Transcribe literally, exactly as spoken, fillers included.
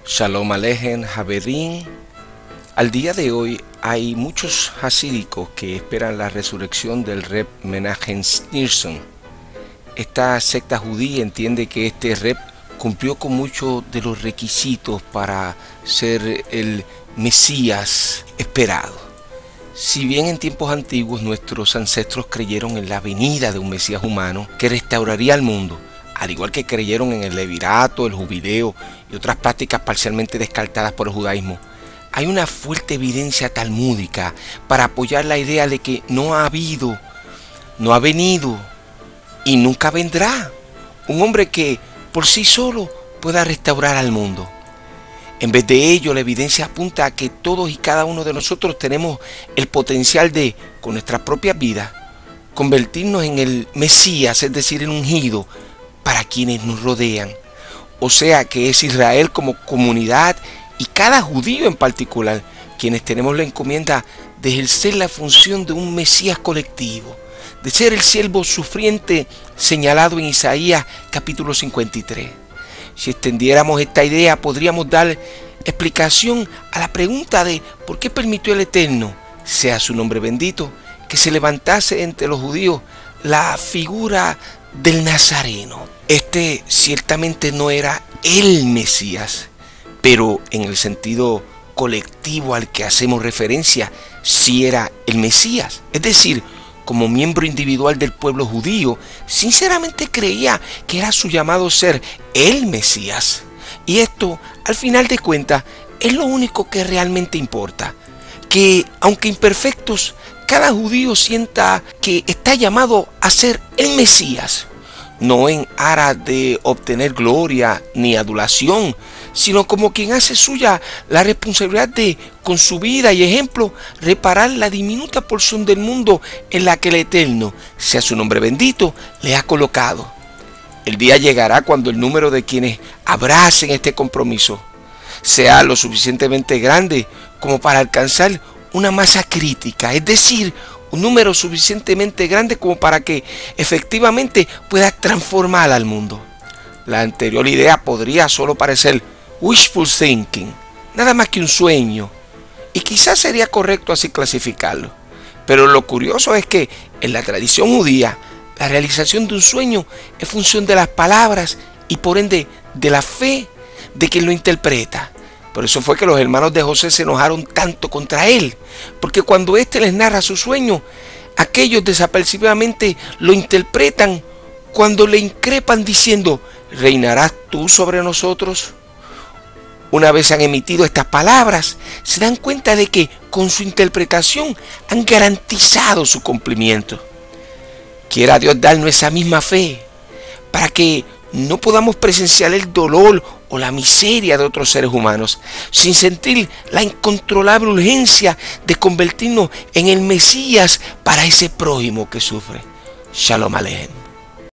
Shalom Alejem, Javerín. Al día de hoy hay muchos hasídicos que esperan la resurrección del Reb Menachem Schneerson. Esta secta judía entiende que este Reb cumplió con muchos de los requisitos para ser el Mesías esperado. Si bien en tiempos antiguos nuestros ancestros creyeron en la venida de un Mesías humano que restauraría el mundo, al igual que creyeron en el levirato, el jubileo y otras prácticas parcialmente descartadas por el judaísmo, hay una fuerte evidencia talmúdica para apoyar la idea de que no ha habido, no ha venido y nunca vendrá un hombre que por sí solo pueda restaurar al mundo. En vez de ello, la evidencia apunta a que todos y cada uno de nosotros tenemos el potencial de, con nuestras propias vidas, convertirnos en el Mesías, es decir, en ungido para quienes nos rodean. O sea que es Israel como comunidad y cada judío en particular quienes tenemos la encomienda de ejercer la función de un Mesías colectivo, de ser el siervo sufriente señalado en Isaías capítulo cincuenta y tres. Si extendiéramos esta idea, podríamos dar explicación a la pregunta de por qué permitió el Eterno, sea su nombre bendito, que se levantase entre los judíos la figura del Nazareno. Este ciertamente no era el Mesías, pero en el sentido colectivo al que hacemos referencia, sí era el Mesías. Es decir, como miembro individual del pueblo judío, sinceramente creía que era su llamado ser el Mesías. Y esto, al final de cuentas, es lo único que realmente importa. Que, aunque imperfectos, cada judío sienta que está llamado a ser el Mesías, no en aras de obtener gloria ni adulación, sino como quien hace suya la responsabilidad de, con su vida y ejemplo, reparar la diminuta porción del mundo en la que el Eterno, sea su nombre bendito, le ha colocado. El día llegará cuando el número de quienes abracen este compromiso sea lo suficientemente grande como para alcanzar una masa crítica, es decir, un número suficientemente grande como para que efectivamente pueda transformar al mundo. La anterior idea podría solo parecer wishful thinking, nada más que un sueño, y quizás sería correcto así clasificarlo. Pero lo curioso es que en la tradición judía, la realización de un sueño es función de las palabras y por ende de la fe de quien lo interpreta. Por eso fue que los hermanos de José se enojaron tanto contra él, porque cuando éste les narra su sueño, aquellos desapercibidamente lo interpretan cuando le increpan diciendo: ¿reinarás tú sobre nosotros? Una vez han emitido estas palabras, se dan cuenta de que con su interpretación han garantizado su cumplimiento. Quiera Dios darnos esa misma fe para que no podamos presenciar el dolor o la miseria de otros seres humanos sin sentir la incontrolable urgencia de convertirnos en el Mesías para ese prójimo que sufre. Shalom Alejem.